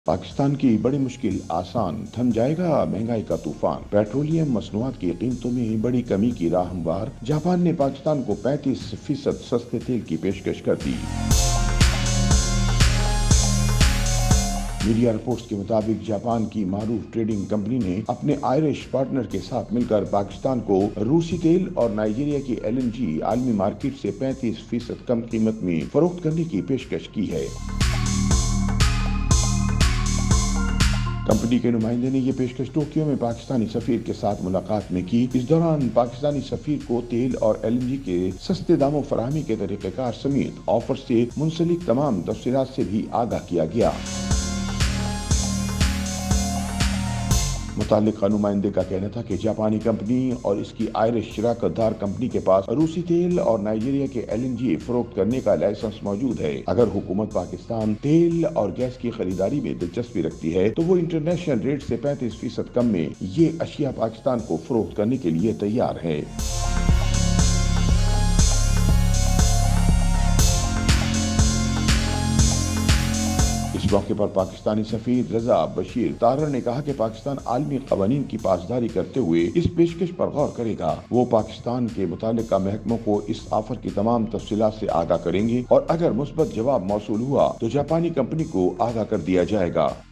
پاکستان کی بڑی مشکل آسان، تھم جائے گا مہنگائی کا طوفان۔ پیٹرولیم مصنوعات کی قیمتوں میں بڑی کمی کی راہ ہموار، جاپان نے پاکستان کو 35% سستے تیل کی پیشکش کر دی۔ میڈیا رپورٹس کے مطابق جاپان کی معروف ٹریڈنگ کمپنی نے اپنے آئرش پارٹنر کے ساتھ مل کر پاکستان کو روسی تیل اور نائجیریا کی LNG عالمی مارکیٹ سے 35% کم قیمت میں فروخت کرنے کی پیشکش کی ہے۔ کمپنی کے نمائندے نے یہ پیشکش ٹوکیو میں پاکستانی سفیر کے ساتھ ملاقات میں کی۔ اس دوران پاکستانی سفیر کو تیل اور LNG کے سستے داموں فراہمی کے طریقہ کار سمیت آفر سے منسلک تمام تفصیلات سے بھی آگاہ کیا گیا۔ متعلقہ نمائندے کا کہنا تھا کہ جاپانی کمپنی اور اس کی آئرش شراکت دار کمپنی کے پاس روسی تیل اور نائجیریا کے LNG فروخت کرنے کا لائسنس موجود ہے۔ اگر حکومت پاکستان تیل اور گیس کی خریداری میں دلچسپی رکھتی ہے تو وہ انٹرنیشنل ریٹ سے 35% کم میں یہ اشیاء پاکستان کو فروخت کرنے کے لیے تیار ہے۔ اس موقع پر پاکستانی سفیر رضا بشیر تارڑ نے کہا کہ پاکستان عالمی قوانین کی پاسداری کرتے ہوئے اس پیشکش پر غور کرے گا۔ وہ پاکستان کے متعلقہ محکموں کو اس آفر کی تمام تفصیلات سے آگاہ کریں گے اور اگر مثبت جواب موصول ہوا تو جاپانی کمپنی کو آگاہ کر دیا جائے گا۔